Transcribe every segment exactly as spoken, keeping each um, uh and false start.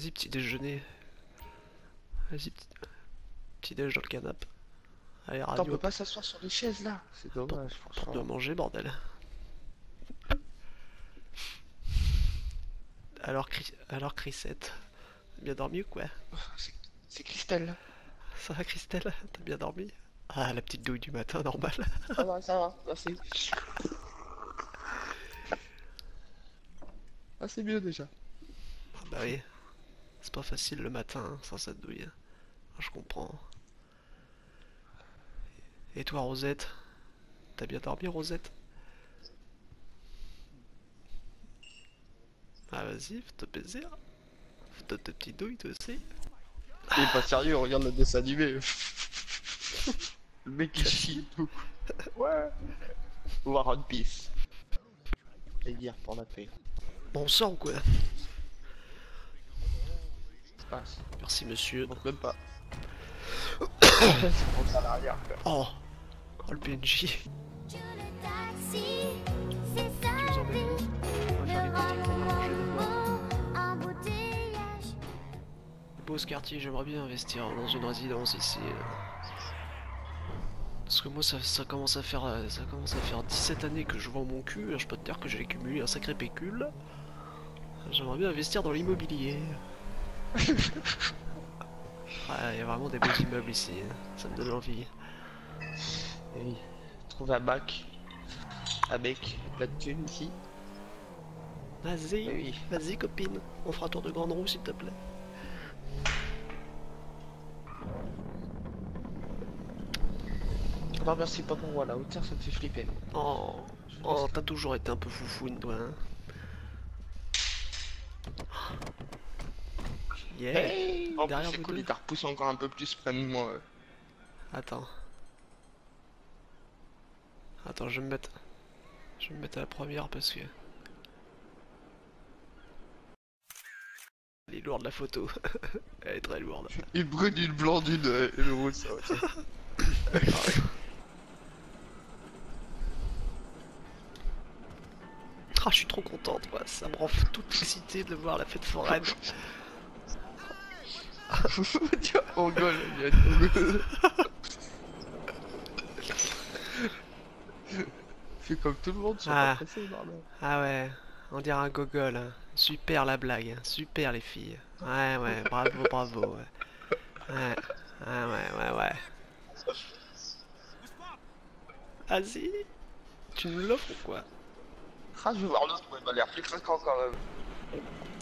Vas-y, petit déjeuner. Vas-y, petit, petit déj dans le canapé. Allez, Attends, on radio. peut pas s'asseoir sur les chaises là. C'est dommage, Pour bien franchement. manger, bordel. Alors, Chris... Alors Chrisette, t'as bien dormi ou quoi? C'est c'est Christelle là. Ça va, Christelle? T'as bien dormi? Ah, la petite douille du matin, normal. Ça va, ça va, merci. Ah, c'est mieux déjà. Ah bah oui, c'est pas facile le matin hein, sans cette douille. Ah, je comprends. Et toi, Rosette? T'as bien dormi, Rosette? Ah, vas-y, fais-toi plaisir. Fais-toi tes petites douilles, toi aussi. Il est pas sérieux, on regarde le dessin animé. Le mec il chie tout. Ouais. War One Piece. Et dire pour la paix. Bon sang, quoi. Ça passe. Merci, monsieur. Donc même pas. C'est pour à l'arrière quoi. Oh, oh le P N J. Tu nous emmènes où? On va faire les boutiques pour manger d'abord. Beau ce quartier, j'aimerais bien investir dans une résidence ici. Parce que moi ça, ça commence à faire ça commence à faire dix-sept années que je vends mon cul, je peux te dire que j'ai accumulé un sacré pécule. J'aimerais bien investir dans l'immobilier. Il ouais, y a vraiment des beaux immeubles ici, ça me donne envie. Et oui. Trouve un bac. Un mec, la thune ici. Vas-y, Oui. vas-y copine, on fera un tour de grande roue s'il te plaît. Non merci pas pour moi, la hauteur ça me fait flipper. Oh, oh t'as toujours été un peu foufoune toi hein. Yeah. Hey en Derrière plus, c'est vous cool, deux. il t'a repoussé encore un peu plus près de moi. Attends. Attends, je vais me mettre... Je vais me mettre à la première parce que... Elle est lourde la photo. Elle est très lourde. Une brune, une blonde, une, euh, une rousse. Ah, je suis trop contente, moi. Ça me rend toute excité de voir la fête foraine. On gueule, on gueule. Fais comme tout le monde, sois Ah. pas pressé, bordel. Ah ouais, on dirait un gogol. Hein. Super la blague, hein. Super les filles. Ouais, ouais, bravo, bravo. Ouais, ouais, ouais, ouais, ouais. ouais. Vas-y, tu me l'offres ou quoi? Ah, je vais voir l'autre, il m'a l'air plus craquant quand même.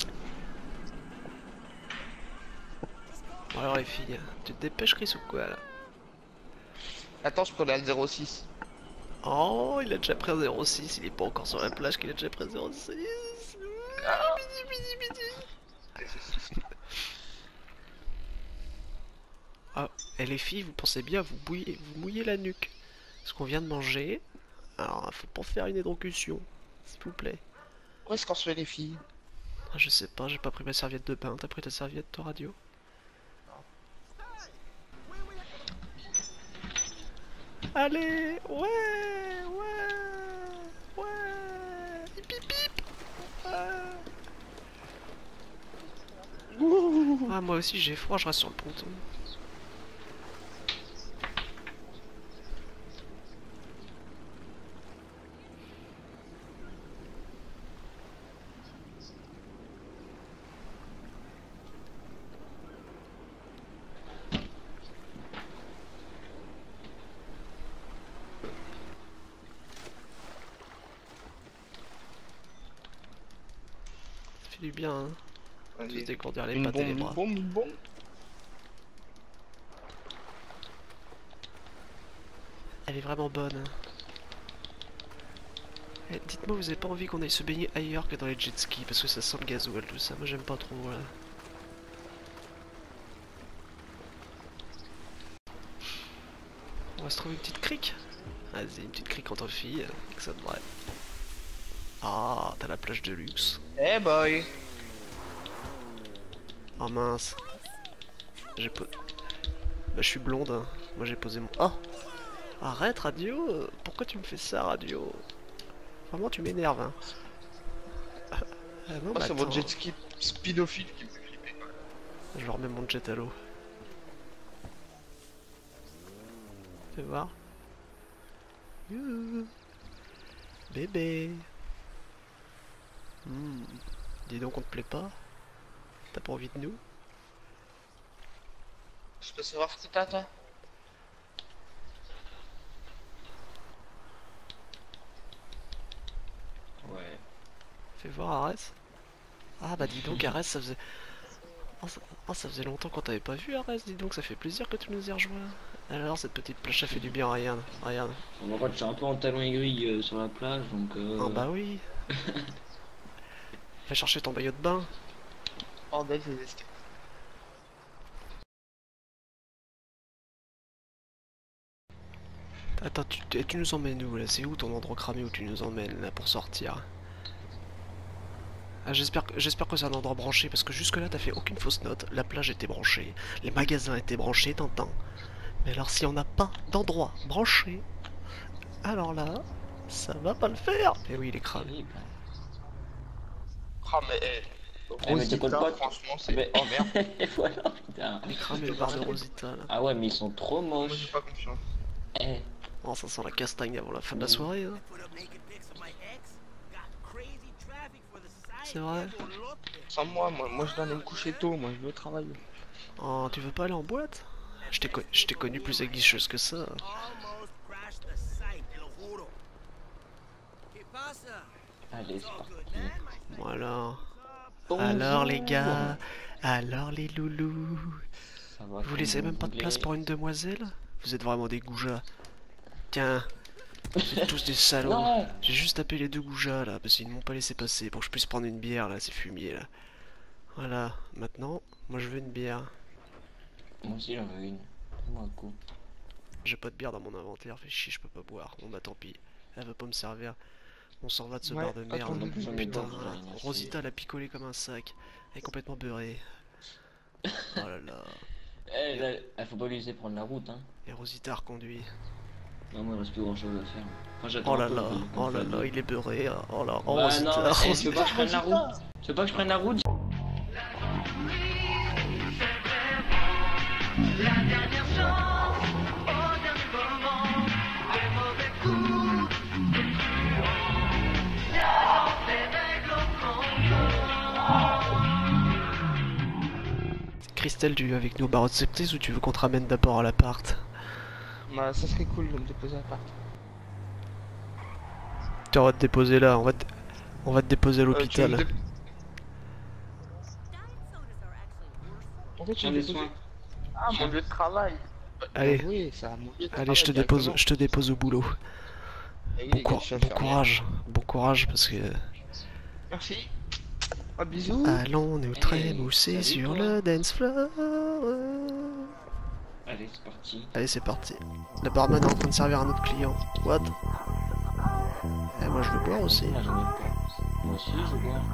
Bon alors les filles, tu te dépêches Chris ou quoi là? Attends, je prenais le zéro six. Oh, il a déjà pris un zéro six, il est pas encore sur la plage qu'il a déjà pris un zéro six. Ah. Midi, midi, midi. Ah, et les filles, vous pensez bien vous bouillez, vous mouillez la nuque. Parce qu'on vient de manger. Alors, faut pas faire une hydrocution, s'il vous plaît. Où est-ce qu'on se fait les filles? Ah, je sais pas, j'ai pas pris ma serviette de bain. T'as pris ta serviette, toi, radio? Allez, ouais, ouais, ouais, hip hip hip. Ouais. Ah, moi aussi j'ai froid, je reste sur le ponton. Ça fait du bien, hein. De se dégourdir les Une pattes et les bombe, bras. une bombe, une bombe. Elle est vraiment bonne. Hein. Eh, dites-moi, vous avez pas envie qu'on aille se baigner ailleurs que dans les jet skis parce que ça sent le gasoil, tout ça. Moi j'aime pas trop. Voilà. On va se trouver une petite crique. Vas-y, une petite crique entre filles, que ça devrait. Ah, t'as la plage de luxe. Eh hey boy. Oh mince. J'ai po... Bah je suis blonde, hein. Moi j'ai posé mon... Oh. Arrête radio. Pourquoi tu me fais ça radio? Vraiment tu m'énerves hein. Ah, non, Oh, bah, c'est mon attends. jet ski spinophile qui me fait flipper. Je remets mon jet à l'eau. Fais voir. Youhou. Bébé. Hmm. Dis donc on te plaît pas? T'as pas envie de nous? Je peux savoir ce que t'as, toi? Ouais. Fais voir Arès. Ah bah dis donc Arès, ça faisait... Oh ça... oh, ça faisait longtemps qu'on t'avait pas vu Arès, dis donc ça fait plaisir que tu nous aies rejoint. Alors cette petite plage ça fait du bien, regarde, regarde. Bon, en fait, je suis un peu en talon aiguille euh, sur la plage, donc... Euh... Ah bah oui. Va chercher ton maillot de bain. Bordel, ces escaliers. Attends, tu, tu tu nous emmènes où là? C'est où ton endroit cramé où tu nous emmènes là pour sortir? Ah, j'espère que, j'espère que c'est un endroit branché parce que jusque là t'as fait aucune fausse note. La plage était branchée, les magasins étaient branchés, t'entends? Mais alors si on n'a pas d'endroit branché, alors là, ça va pas le faire. Eh oui, il est cramé. Terrible. Ah, mais eh. Eh, mais t'es quoi le Rosita, pote? franchement, c'est. Mais... Oh merde. Et voilà, putain. Il est cramé le bar de Rosita là. Ah ouais, mais ils sont trop Moi, j'ai moches. pas confiance. Eh. Oh, ça sent la castagne avant la fin de la soirée. Hein. C'est vrai. Sans moi, moi, moi je dois aller me coucher tôt, moi je veux travailler. Oh, tu veux pas aller en boîte? Je t'ai co je t'ai connu plus aguicheuse que ça. Allez, c'est parti. Voilà. Bonjour. Alors les gars, alors les loulous. Ça va, Vous laissez comme même pas de vous place voulez. pour une demoiselle? Vous êtes vraiment des goujats. Tiens, vous êtes tous des salauds. Non. J'ai juste tapé les deux goujats là, parce qu'ils ne m'ont pas laissé passer pour que je puisse prendre une bière là, c'est fumier là. Voilà, maintenant, moi je veux une bière. Moi aussi j'en veux une. Moi un coup. J'ai pas de bière dans mon inventaire, fait chier, je peux pas boire. Bon bah tant pis, elle va pas me servir. On s'en va de ce Ouais, bar de merde. attends, Non plus, j'en ai Putain, pas, voilà. j'en ai assez. Rosita l'a picolé comme un sac. Elle est complètement beurrée. Oh là là. Eh, là, eh, faut pas lui laisser prendre la route, hein. Et Rosita a reconduit. Non, moi il reste plus grand chose à faire. Enfin, j'attends Oh là un peu, là, comme- oh comme là ça, là, dit. il est beurré. hein. Oh là, oh Bah Rosita, non, eh, tu veux Rosita. pas que je prenne la route? Tu veux pas que je prenne la route? Christelle, tu veux avec nous au bar de Septis ou tu veux qu'on te ramène d'abord à l'appart? Bah, ça serait cool de me déposer à part. Tiens, on va te déposer là, on va te, on va te déposer à Euh, tu veux me l'hôpital. dé- En fait, tu Tiens me des déposes- soins. Ah, mon lieu de travail. Allez. Oui, ça, mon lieu de Allez, je te travail dépose, directement. je te dépose au boulot. Eh oui, Bon, les gars, cour- je suis bon infirmier. courage, bon courage parce que Merci. Un bisou. allons nous trémousser salut, sur toi. le dance floor. Allez, c'est parti. Allez, c'est parti. Le barman est en train de servir un autre client. What? Eh, moi je veux boire aussi. Ah, j'en ai pas. Moi aussi, je veux boire.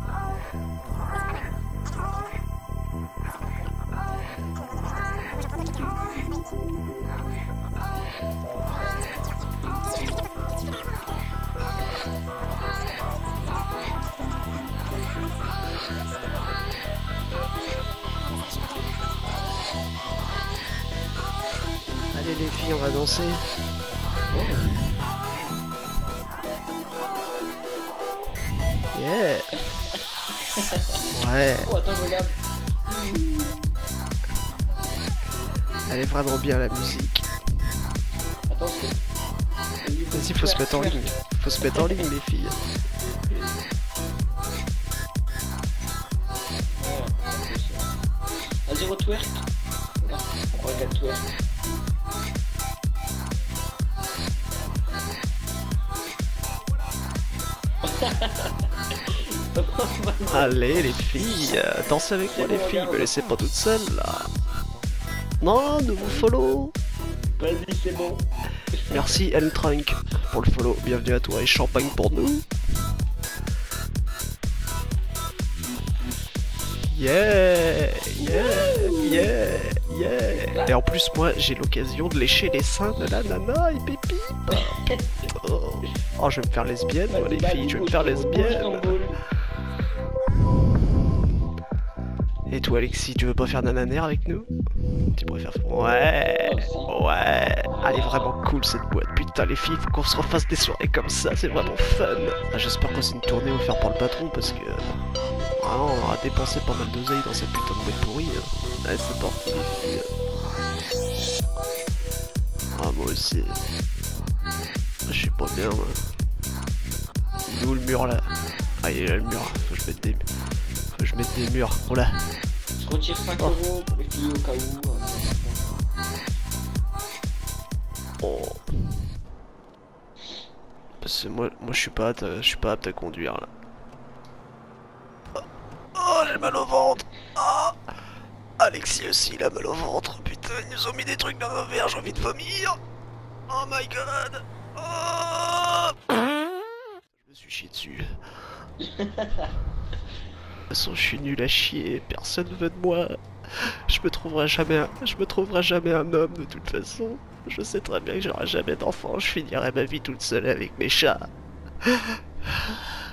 Allez les filles, on va danser. Yeah. Ouais, Oh, attends, regarde. elle est vraiment bien la musique. Attends, c'est... Vas-y, faut se mettre en ligne. Faut se mettre en ligne les filles. Vas-y, retwerk. Non, on regarde twerk. Allez les filles, euh, dansez avec moi les filles, me laissez pas toute seule là. Non, de vous follow. Vas-y, c'est bon. Merci N Trunk pour le follow, bienvenue à toi et champagne pour nous. Yeah, yeah, yeah, yeah. Et en plus moi j'ai l'occasion de lécher les seins de la nana et pépite. Oh, oh je vais me faire lesbienne moi les filles, je vais me faire lesbienne. Et toi Alexis, tu veux pas faire nananaire avec nous? Tu préfères... Ouais, ouais. Elle est vraiment cool cette boîte. Putain les filles, faut qu'on se refasse des soirées comme ça, c'est vraiment fun. Ah, j'espère que c'est une tournée offerte par le patron parce que... Vraiment, on aura dépensé pas mal d'oseille dans cette putain de boîte pourrie. Hein. Allez, c'est parti les filles. Ah moi aussi. Je suis pas bien moi. Il est où le mur là? Ah il est là le mur, faut que je mette des... Faut que je mette des murs, oh là. Je retire cinq euros pour les filles au cas où. Oh. Parce que moi, moi je suis pas apte à, je suis pas apte à conduire là. Oh, oh j'ai mal au ventre. Oh. Alexis aussi il a mal au ventre. Putain ils nous ont mis des trucs dans nos verres, j'ai envie de vomir. Oh my god. Oh. Je me suis chié dessus. De toute façon je suis nul à chier, personne veut de moi. Je me trouverai jamais un... je me trouverai jamais un homme de toute façon. Je sais très bien que j'aurai jamais d'enfant, je finirai ma vie toute seule avec mes chats.